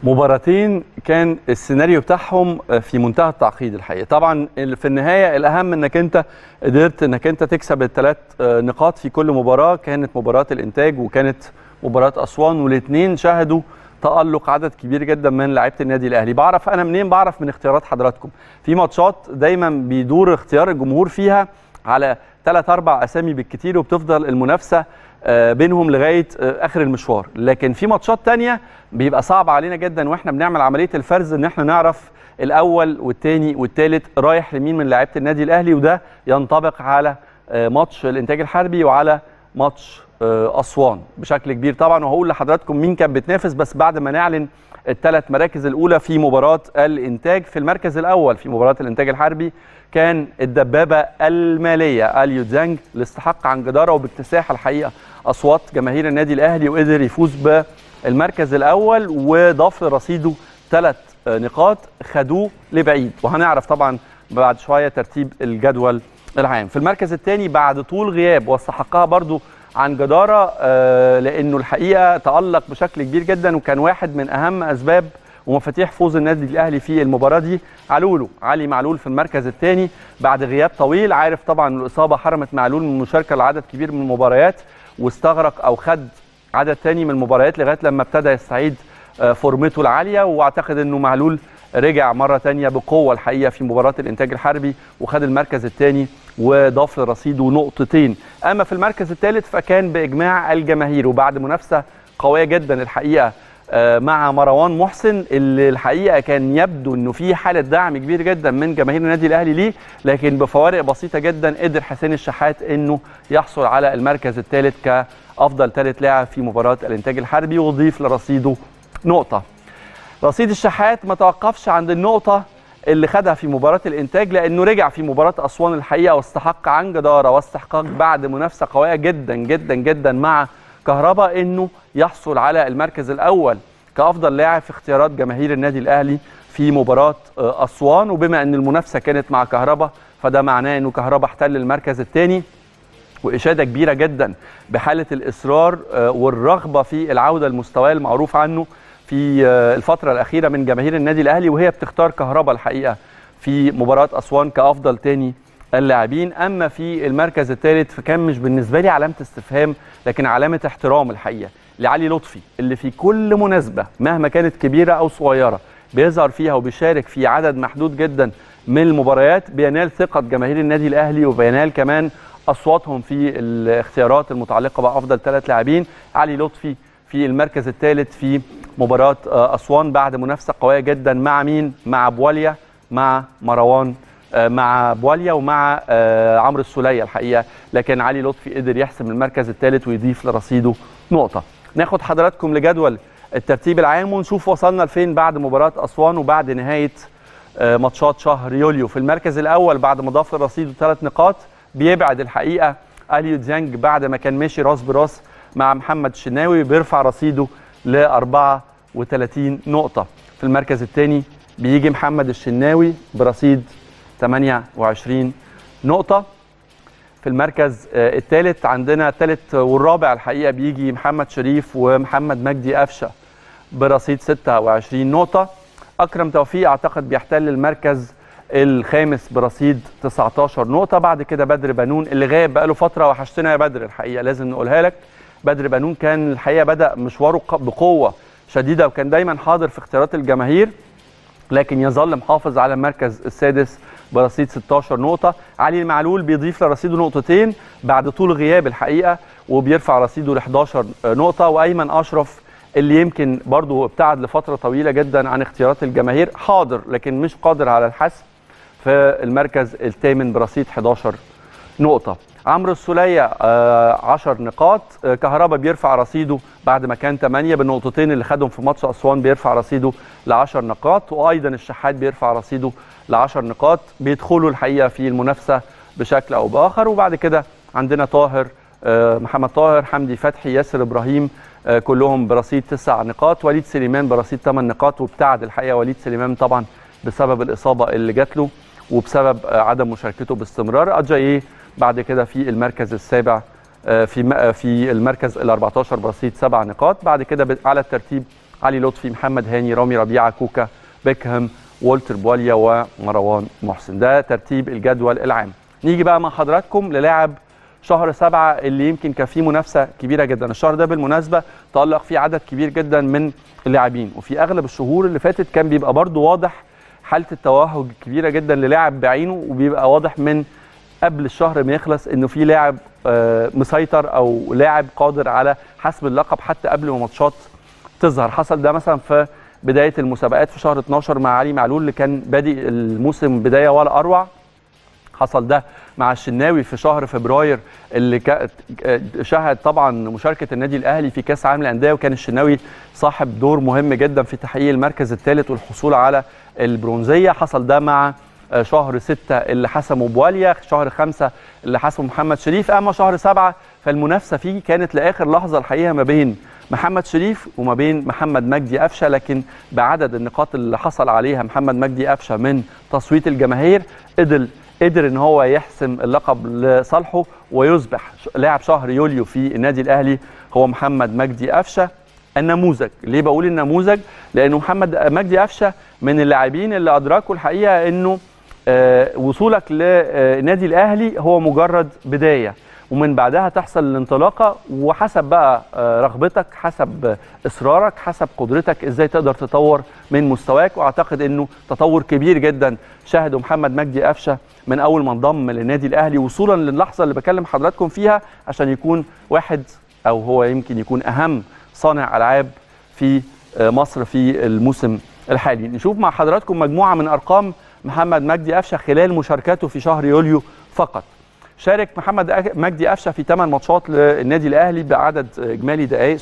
مباراتين كان السيناريو بتاعهم في منتهى التعقيد الحقيقه. طبعا في النهايه الاهم انك انت قدرت انك انت تكسب الثلاث نقاط في كل مباراه. كانت مباراه الانتاج وكانت مباراه اسوان، والاثنين شهدوا تألق عدد كبير جدا من لعيبه النادي الاهلي. بعرف انا منين؟ بعرف من اختيارات حضراتكم. في ماتشات دايما بيدور اختيار الجمهور فيها على 3-4 اسامي بالكتير، وبتفضل المنافسه بينهم لغايه اخر المشوار. لكن في ماتشات تانية بيبقى صعب علينا جدا واحنا بنعمل عمليه الفرز ان احنا نعرف الاول والثاني والثالث رايح لمين من لعيبه النادي الاهلي، وده ينطبق على ماتش الانتاج الحربي وعلى ماتش اسوان بشكل كبير طبعا. وهقول لحضراتكم مين كان بتنافس بس بعد ما نعلن الثلاث مراكز الاولى في مباراه الانتاج. في المركز الاول في مباراه الانتاج الحربي كان الدبابه الماليه اليو ديانج اللي استحق عن جداره وباكتساح الحقيقه اصوات جماهير النادي الاهلي، وقدر يفوز بالمركز الاول وضاف لرصيده 3 نقاط خدوه لبعيد. وهنعرف طبعا بعد شويه ترتيب الجدول العام. في المركز الثاني بعد طول غياب واستحقها برضو عن جداره لانه الحقيقه تألق بشكل كبير جدا، وكان واحد من اهم اسباب ومفاتيح فوز النادي الاهلي في المباراه دي. علي معلول في المركز الثاني بعد غياب طويل. عارف طبعا الاصابه حرمت معلول من المشاركه لعدد كبير من المباريات، واستغرق او خد عدد ثاني من المباريات لغايه لما ابتدى يستعيد فورمته العاليه. واعتقد انه معلول رجع مره ثانيه بقوه الحقيقه في مباراه الانتاج الحربي وخد المركز الثاني وضاف لرصيده نقطتين. اما في المركز الثالث فكان باجماع الجماهير وبعد منافسه قويه جدا الحقيقه مع مروان محسن، اللي الحقيقه كان يبدو انه في حاله دعم كبير جدا من جماهير النادي الاهلي ليه، لكن بفوارق بسيطه جدا قدر حسين الشحات انه يحصل على المركز الثالث كافضل ثالث لاعب في مباراه الانتاج الحربي وضيف لرصيده نقطه. رصيد الشحات ما توقفش عند النقطه اللي خدها في مباراه الانتاج، لانه رجع في مباراه اسوان الحقيقه واستحق عن جداره واستحقاق بعد منافسه قويه جدا جدا جدا مع كهربا انه يحصل على المركز الاول كافضل لاعب في اختيارات جماهير النادي الاهلي في مباراه اسوان. وبما ان المنافسه كانت مع كهربا فده معناه انه كهربا احتل المركز الثاني، واشاده كبيره جدا بحاله الاصرار والرغبه في العوده لمستواه المعروف عنه في الفتره الاخيره من جماهير النادي الاهلي، وهي بتختار كهربا الحقيقه في مباراه اسوان كافضل ثاني اللاعبين. اما في المركز الثالث فكان مش بالنسبه لي علامه استفهام لكن علامه احترام الحقيقه لعلي لطفي، اللي في كل مناسبه مهما كانت كبيره او صغيره بيظهر فيها وبيشارك في عدد محدود جدا من المباريات، بينال ثقه جماهير النادي الاهلي وبينال كمان اصواتهم في الاختيارات المتعلقه بافضل 3 لاعبين. علي لطفي في المركز الثالث في مباراه اسوان بعد منافسه قويه جدا مع مين؟ مع بواليا، مع مروان، مع بواليا ومع عمرو السوليه الحقيقه، لكن علي لطفي قدر يحسم المركز الثالث ويضيف لرصيده نقطه. ناخد حضراتكم لجدول الترتيب العام ونشوف وصلنا لفين بعد مباراه اسوان وبعد نهايه ماتشات شهر يوليو. في المركز الاول بعد ما ضاف لرصيده 3 نقاط بيبعد الحقيقه اليو ديانج بعد ما كان ماشي راس براس مع محمد الشناوي، بيرفع رصيده ل 34 نقطه. في المركز الثاني بيجي محمد الشناوي برصيد 28 نقطة. في المركز الثالث عندنا الثالث والرابع الحقيقة بيجي محمد شريف ومحمد مجدي قفشة برصيد 26 نقطة. أكرم توفيق أعتقد بيحتل المركز الخامس برصيد 19 نقطة. بعد كده بدر بنون اللي غايب بقاله فترة، وحشتنا يا بدر الحقيقة لازم نقولها لك. بدر بنون كان الحقيقة بدأ مشواره بقوة شديدة وكان دايما حاضر في اختيارات الجماهير، لكن يظل محافظ على المركز السادس برصيد 16 نقطة. علي المعلول بيضيف لرصيده نقطتين بعد طول غياب الحقيقة وبيرفع رصيده ل 11 نقطة. وأيمن أشرف اللي يمكن برضه ابتعد لفترة طويلة جدا عن اختيارات الجماهير حاضر لكن مش قادر على الحسم في المركز الثامن برصيد 11 نقطة. عمرو السولية 10 نقاط. كهربا بيرفع رصيده بعد ما كان 8 بالنقطتين اللي خدهم في ماتش أسوان، بيرفع رصيده ل 10 نقاط. وأيضا الشحات بيرفع رصيده ل 10 نقاط. بيدخلوا الحقيقة في المنافسة بشكل أو بآخر. وبعد كده عندنا طاهر، محمد طاهر، حمدي فتحي، ياسر إبراهيم كلهم برصيد 9 نقاط. وليد سليمان برصيد 8 نقاط. وابتعد الحقيقة وليد سليمان طبعا بسبب الإصابة اللي جات له وبسبب عدم مشاركته باستمرار. أجاييه بعد كده في المركز السابع في المركز ال 14 برصيد 7 نقاط. بعد كده على الترتيب علي لطفي، محمد هاني، رامي ربيعه، كوكا، بيكهام، والتر بواليا، ومروان محسن. ده ترتيب الجدول العام. نيجي بقى مع حضراتكم للاعب شهر 7 اللي يمكن كان فيه منافسه كبيره جدا. الشهر ده بالمناسبه تألق فيه عدد كبير جدا من اللاعبين، وفي اغلب الشهور اللي فاتت كان بيبقى برضو واضح حاله التوهج الكبيره جدا للاعب بعينه، وبيبقى واضح من قبل الشهر ما يخلص انه في لاعب مسيطر او لاعب قادر على حسم اللقب حتى قبل ما ماتشات تظهر. حصل ده مثلا في بدايه المسابقات في شهر 12 مع علي معلول اللي كان بادئ الموسم بدايه ولا اروع. حصل ده مع الشناوي في شهر فبراير اللي شهد طبعا مشاركه النادي الاهلي في كاس عالم الانديه، وكان الشناوي صاحب دور مهم جدا في تحقيق المركز الثالث والحصول على البرونزيه. حصل ده مع شهر 6 اللي حسمه بواليا، شهر 5 اللي حسمه محمد شريف. اما شهر 7 فالمنافسه فيه كانت لاخر لحظه الحقيقه ما بين محمد شريف وما بين محمد مجدي قفشه، لكن بعدد النقاط اللي حصل عليها محمد مجدي قفشه من تصويت الجماهير قدر ان هو يحسم اللقب لصالحه ويصبح لاعب شهر يوليو في النادي الاهلي هو محمد مجدي قفشه النموذج. ليه بقول النموذج؟ لانه محمد مجدي قفشه من اللاعبين اللي ادركوا الحقيقه انه وصولك للنادي الاهلي هو مجرد بدايه، ومن بعدها تحصل الانطلاقه، وحسب بقى رغبتك، حسب اصرارك، حسب قدرتك ازاي تقدر تطور من مستواك. واعتقد انه تطور كبير جدا شاهده محمد مجدي قفشه من اول ما انضم للنادي الاهلي وصولا للحظه اللي بكلم حضراتكم فيها عشان يكون واحد او هو يمكن يكون اهم صانع العاب في مصر في الموسم الحالي. نشوف مع حضراتكم مجموعه من ارقام محمد مجدي قفشه خلال مشاركته في شهر يوليو فقط. شارك محمد مجدي قفشه في 8 ماتشات للنادي الاهلي بعدد اجمالي دقائق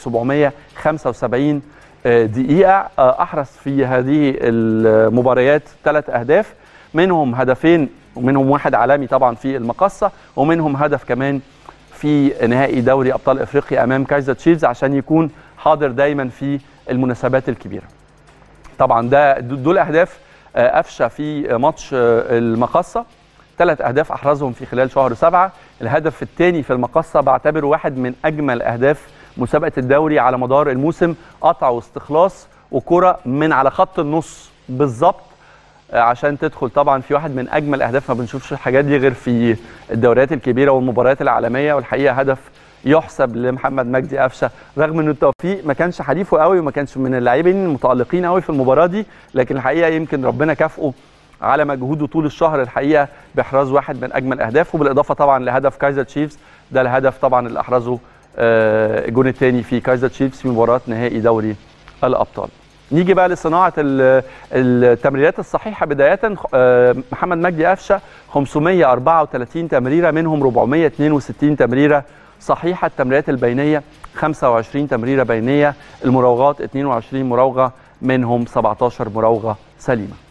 775 دقيقه. احرز في هذه المباريات 3 اهداف، منهم هدفين ومنهم واحد عالمي طبعا في المقصه، ومنهم هدف كمان في نهائي دوري ابطال افريقيا امام كايزر تشيفز عشان يكون حاضر دايما في المناسبات الكبيره. طبعا دول اهداف قفشه في ماتش المقصه، 3 أهداف أحرزهم في خلال شهر 7. الهدف الثاني في المقصة بعتبره واحد من أجمل أهداف مسابقة الدوري على مدار الموسم، قطع واستخلاص وكرة من على خط النص بالظبط عشان تدخل. طبعا في واحد من أجمل الأهداف، ما بنشوفش الحاجات دي غير في الدوريات الكبيرة والمباريات العالمية، والحقيقة هدف يحسب لمحمد مجدي قفشه رغم انه التوفيق ما كانش حليفه قوي وما كانش من اللاعبين المتألقين قوي في المباراة دي، لكن الحقيقة يمكن ربنا كافئه على مجهوده طول الشهر الحقيقه باحراز واحد من اجمل الاهداف، وبالاضافه طبعا لهدف كايزر تشيفز. ده الهدف طبعا اللي احرزه الجون الثاني في كايزر تشيفز في مباراه نهائي دوري الابطال. نيجي بقى لصناعه التمريرات الصحيحه. بدايه محمد مجدي قفشه 534 تمريره، منهم 462 تمريره صحيحه. التمريرات البينيه 25 تمريره بينيه، المراوغات 22 مراوغه، منهم 17 مراوغه سليمه.